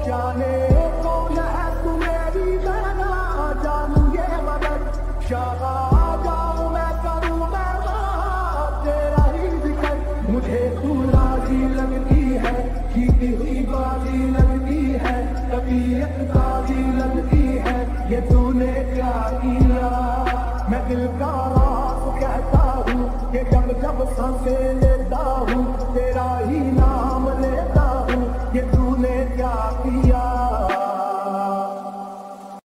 जाने कौन है तू मेरी बहना, जानू ये मदद शाह जाऊं मैं, करूं मैं बात तेरा ही जिक्र। मुझे तू राजी लगती है, जीती हुई बाजी लगती है, तबीयत ताजी लगती है, ये तूने क्या किया मैं दिल का